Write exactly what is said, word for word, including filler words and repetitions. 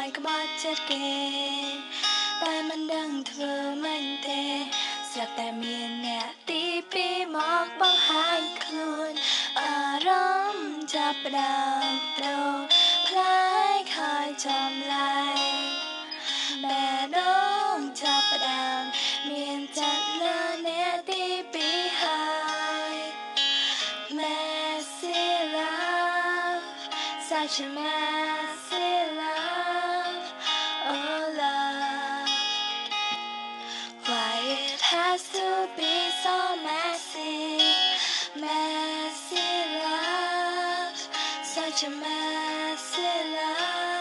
ai có bắt chết kề taiมันดังเธอมันเตสักแต่เมียนเนี่ยตีปีหมอกบังหายคลุนอารมณ์จับดาวโดพลายคอยจอมไหลแม่น้องจับดาวเมียนจัดเนื้อเนี่ยตีปีหายแม่สิลาsuch a massive love, oh love. Why it has to be so massive, massive love, such a massive love.